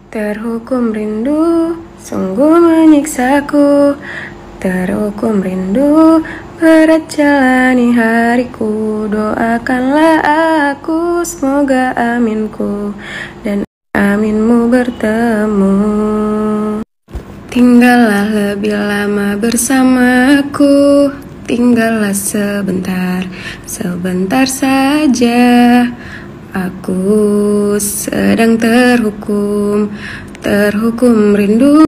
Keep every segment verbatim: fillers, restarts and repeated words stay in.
Terhukum rindu, sungguh menyiksaku. Terhukum rindu, berat jalani hariku. Doakanlah aku, semoga aminku dan aminmu bertemu. Tinggallah lebih lama bersamaku, tinggallah sebentar, sebentar saja. Aku sedang terhukum, terhukum rindu,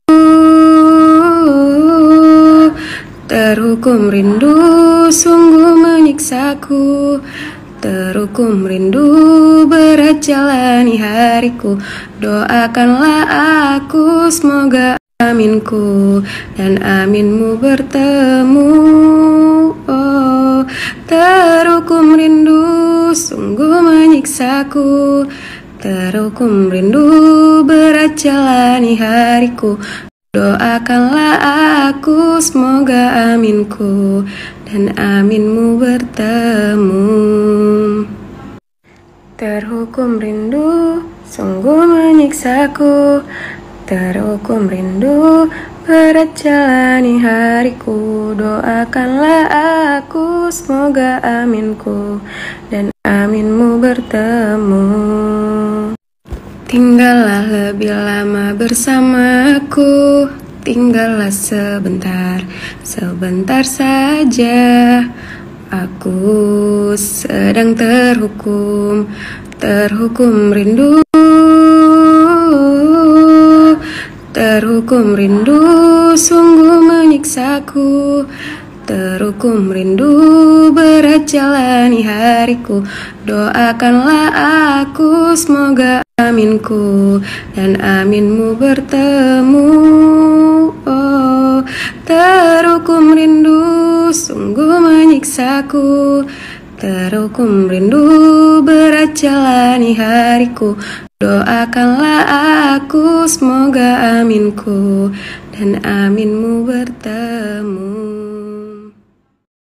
terhukum rindu, sungguh menyiksaku. Terhukum rindu, berat jalani hariku. Doakanlah aku, semoga aminku dan aminmu bertemu. Oh, terhukum rindu, sungguh menyiksaku. Terhukum rindu, berat jalani hariku. Doakanlah aku, semoga aminku dan aminmu bertemu. Terhukum rindu, sungguh menyiksaku. Terhukum rindu, berat jalani hariku. Doakanlah aku, semoga aminku dan aminmu bertemu. Tinggallah lebih lama bersamaku, tinggallah sebentar, sebentar saja. Aku sedang terhukum, terhukum rindu, terhukum rindu, sungguh menyiksaku. Terhukum rindu, berat jalani hariku. Doakanlah aku, semoga aminku dan aminmu bertemu. Oh, terhukum rindu, sungguh menyiksaku. Terhukum rindu, berat jalani hariku. Doakanlah aku, semoga aminku dan aminmu bertemu.